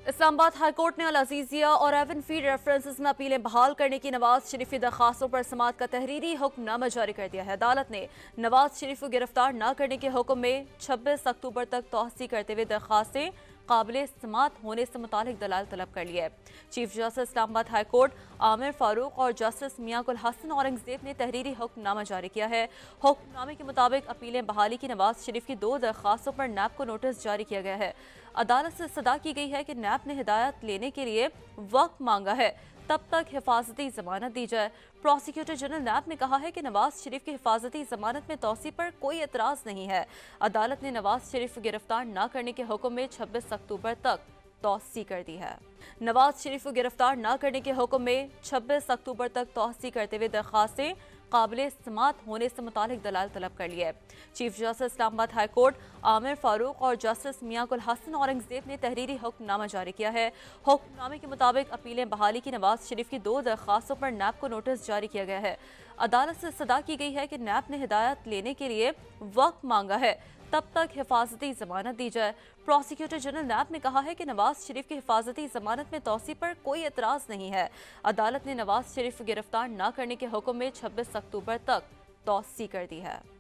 Islamabad high court ने अल अजीजिया और Avon feed references में अपीलें बहाल करने की नवाज शरीफ की दरखास्तों पर समाअत का तहरीरी हुक्मनामा जारी कर दिया है। अदालत ने नवाज शरीफ को गिरफ्तार न करने के हुक्म में 26 अक्टूबर तक तौसी करते हुए दरखास्तें काबिल समाअत होने से मुतालिक दलाल तलब कर लिए। Chief justice Islamabad high court Aamir Farooq और जस्टिस मियां गुल हसन औरंगजेब ने तहरीरी हुक्मनामा जारी किया है। हुक्मनामे के मुताबिक अपीलें बहाली की नवाज शरीफ की 2 दरखास्तों पर नैब को नोटिस जारी किया गया है। अदालत से सदा की गई है कि नैब ने हिदायत लेने के लिए वक्त मांगा है, तब तक हिफाजती जमानत दी जाए। प्रोसिक्यूटर जनरल नैब ने कहा है कि नवाज शरीफ की हिफाजती जमानत में तौसी पर कोई एतराज नहीं है। अदालत ने नवाज शरीफ को गिरफ्तार न करने के हुक्म में 26 अक्टूबर तक तौसी कर दी है। नवाज शरीफ को गिरफ्तार न करने के हुक्म में 26 अक्टूबर तक तौसी करते हुए दरखास्तें काबिल समाअत होने से मुतालिक दलाल तलब कर लिए। Chief justice Islamabad high court Aamir Farooq और जस्टिस मियां गुल हसन औरंगजेब ने तहरीरी हुक्मनामा जारी किया है। हुक्मनामे के मुताबिक अपीलें बहाली की नवाज शरीफ की 2 दरखास्तों पर नैब को नोटिस जारी किया गया है। अदालत से सदा की गई है कि नैब ने हिदायत लेने के लिए वक्त मांगा है, तब तक हिफाजती जमानत दी जाए। प्रोसिक्यूटर जनरल नैब ने कहा है कि नवाज शरीफ की हिफाजती जमानत में तौसी पर कोई एतराज नहीं है। अदालत ने नवाज शरीफ को गिरफ्तार न करने के हुक्म में 26 अक्टूबर तक तौसी कर दी है।